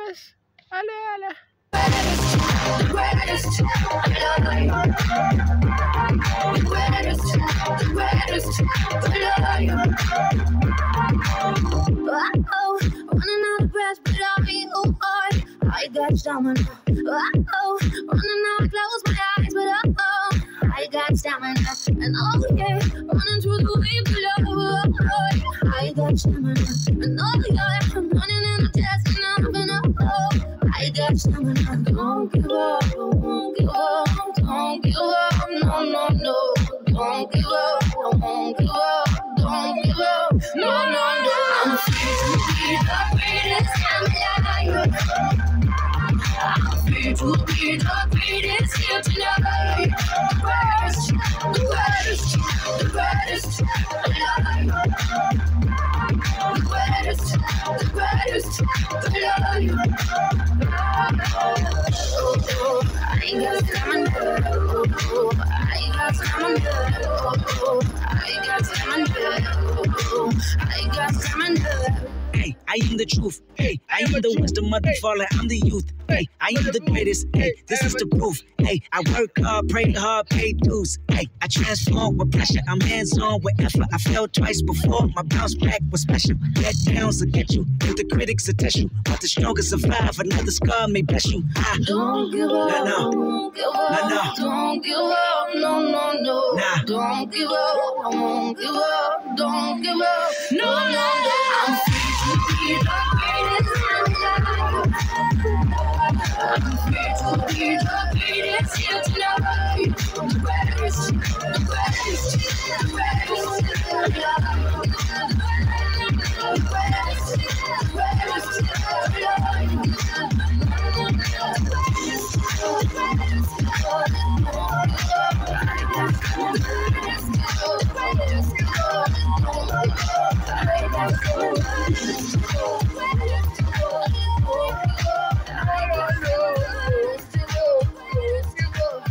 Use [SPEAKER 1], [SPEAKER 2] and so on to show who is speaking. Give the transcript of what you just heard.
[SPEAKER 1] greatest. Ale, ale.
[SPEAKER 2] The greatest, I love you. The greatest, I love you. Oh, running out of breath, but I got stamina. Oh, running out of close my eyes, but I got stamina. And yeah, running through the waves of love. I got stamina. And yeah, I'm running in the test and I got stamina. Don't give up, don't give up, don't give up, no, no, no. Don't give up, don't give up, don't give up, no, no, no. I'm free to be the greatest I'm alive. I'm free to be the greatest here tonight. The greatest, the greatest alive. The greatest alive. I ain't got stamina. I got stamina. I got stamina. I got stamina.
[SPEAKER 3] Hey, I am the truth. Hey, I am the wisdom of the fallen. I'm the youth. Hey, I am the greatest. Hey, this is the proof. Hey, I work hard, pray hard, pay dues. Hey, I transform with pressure. I'm hands-on with effort. I fell twice before. My bounce back was special. Let downs will get you. If the critics will test you, but the strongest survive. Another scar may bless you.
[SPEAKER 2] Don't give up.
[SPEAKER 3] No,
[SPEAKER 2] don't give up.
[SPEAKER 3] no.
[SPEAKER 2] Don't give up. No, no, no.
[SPEAKER 3] Nah.
[SPEAKER 2] Don't give up. Don't give up. Don't give up. No, no, no. I'm free to be the greatest I'm free to be the greatest here tonight. The greatest, the greatest, the greatest.